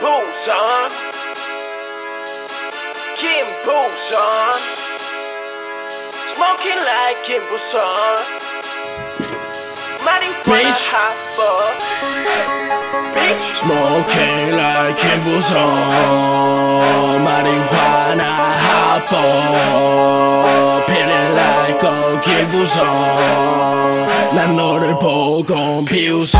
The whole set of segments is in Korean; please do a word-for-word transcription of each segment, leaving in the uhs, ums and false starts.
김부선 김부선 Smoking like 김부선 marijuana hot fuck bitch Smoking like 김부선 marijuana hot fuck Feeling like a 김부선 난 너를 보고 비웃어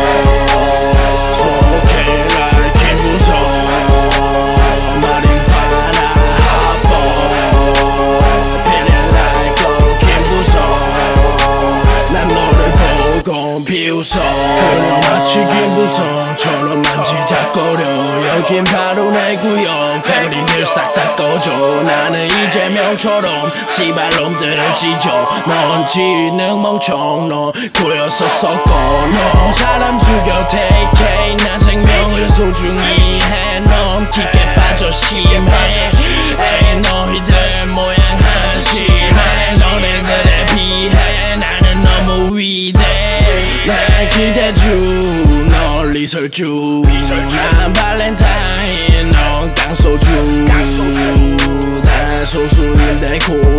Smoking like 김부선 marijuana hot fuck Feeling like a 김부선 난 너를 보고 비웃어 그녀 마치 김부선처럼 만지작거려 여긴 바로 내 구역 패거리들 싹 다 꺼줘 나는 이재명처럼 씨발놈들을 찢어 넌 지능 멍청 너 고여서 섞어 너 사람 죽여 take it 난 생명을 소중히 해넌 깊게 빠져 심해 에이 너희들 모양 한심해 너네들에 비해 나는 너무 위대해 난 기대주 널 리설주 난 발렌타인 넌 깡소주 난 소수인데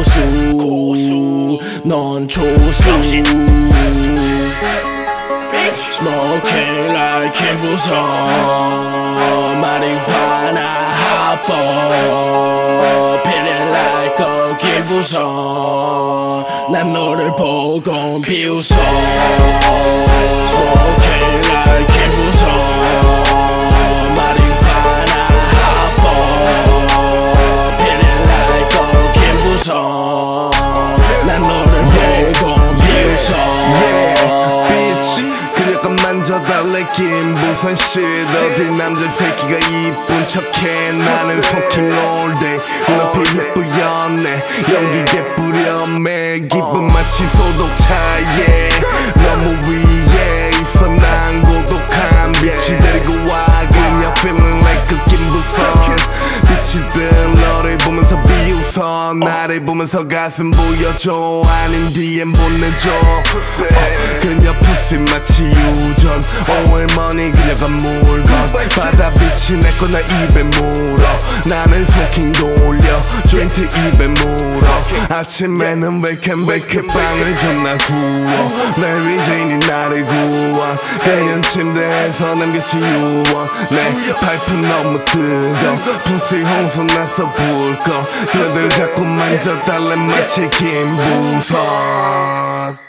고수 넌 조수 Smoking like 김부선 marijuana hot fuck Feeling like a 김부선 난 너를 보고 비웃어 Smoking like 김부선 marijuana hot fuck Feeling like a 김부선 난 너를 보고 비웃어 Yeah, bitch 그녀가 만져달래 김부선 shit 어디 남자 새끼가 이쁜 척해 나는 fucking all day 눈앞이 예쁘였네 연기에 뿌렸네 기분 마치 소독차 yeah 너무 위에 있어 난 고독한 빛이 데리고 와 그녀 feeling like a 김부선 빛이 든 너를 보면서 비웃어 나를 보면서 가슴 보여줘 아닌 디엠 보내줘 어, 그녀 푸시 마치 유전 오일머니 그녀가 물건 바다 빛이 내 거 나 입에 물어 나는 소킹 돌려 조인트 입에 물어 아침에는 웨이캔베이크 빵을 존나 구워 메리 제인이 나를 구원 그냥 침대에서 남겼지 유언 내 파이프 너무 뜨거 푸시 홍수 나서 불꺼 그들 자꾸 만져달래 마치 김부선